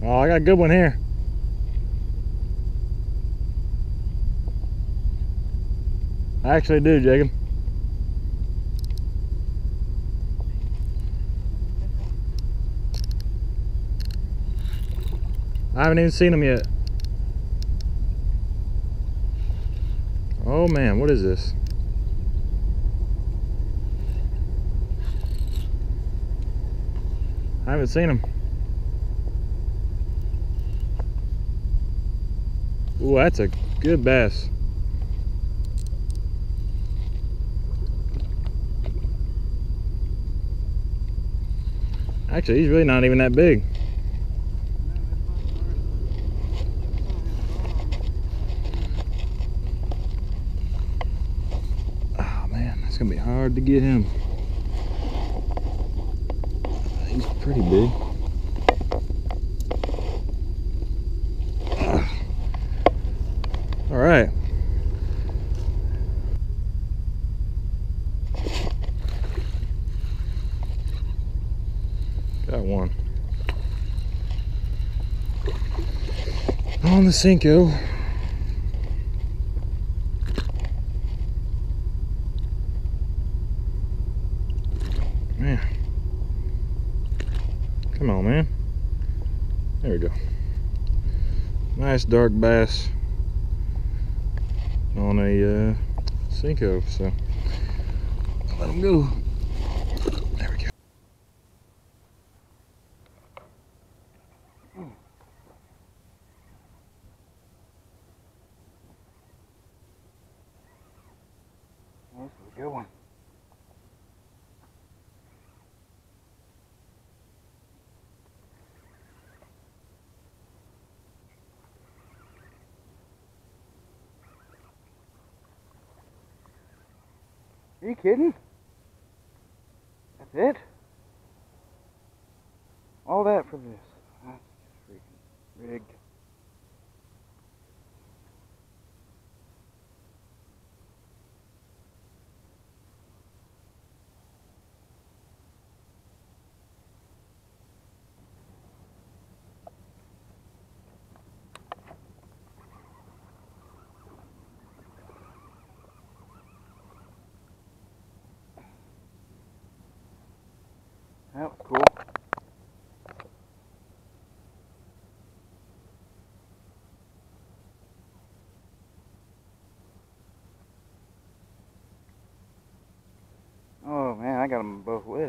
Oh, I got a good one here. I actually do, Jacob. I haven't even seen them yet. Oh man, what is this? I haven't seen them. Ooh, that's a good bass. Actually, he's really not even that big. Oh man, it's gonna be hard to get him. He's pretty big. All right. Got one. On the Senko. Man. Come on, man. There we go. Nice dark bass on a Senko, so let him go. There we go. This is a good one. Are you kidding? That's it? All that for this. That's freaking rigged. That was cool. Oh man, I got them both ways.